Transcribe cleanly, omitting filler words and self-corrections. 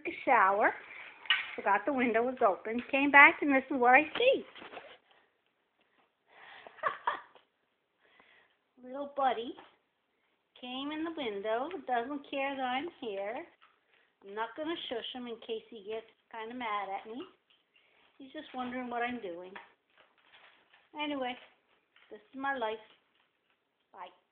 took a shower, forgot the window was open, came back, and this is what I see. Little buddy came in the window, doesn't care that I'm here. I'm not going to shush him in case he gets kind of mad at me. He's just wondering what I'm doing. Anyway, this is my life. Bye.